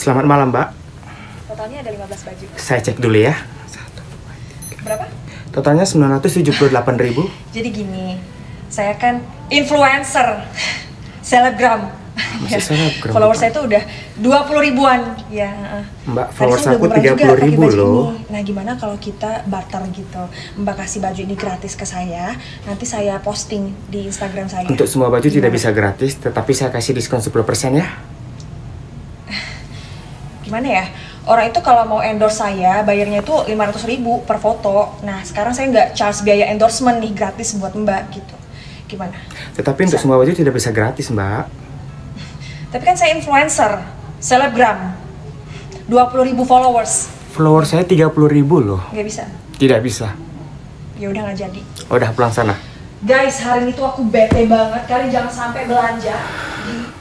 Selamat malam, Mbak. Totalnya ada 15 baju. Saya cek dulu ya. Berapa? Totalnya 978.000. Jadi gini, saya kan influencer, selebgram. Masih selebgram, Followers Mbak. saya itu udah 20 ribuan. Ya. Mbak, Tadi followers saya udah aku murah juga 30.000 pakai baju loh. ini. Nah, gimana kalau kita barter gitu? Mbak kasih baju ini gratis ke saya, nanti saya posting di Instagram saya. Untuk semua baju tidak Gimana? bisa gratis, tetapi saya kasih diskon 10% ya. Gimana ya? Orang itu kalau mau endorse saya, bayarnya itu 500.000 per foto. Nah, sekarang saya nggak charge biaya endorsement nih, gratis buat Mbak gitu. Gimana? Tetapi untuk semua baju tidak bisa gratis, Mbak. Tapi kan saya influencer, selebgram, 20.000 followers. Follower saya 30.000 loh. Nggak bisa? Tidak bisa. Ya udah nggak jadi. Udah pulang sana. Guys, hari ini tuh aku bete banget. Kalian jangan sampai belanja di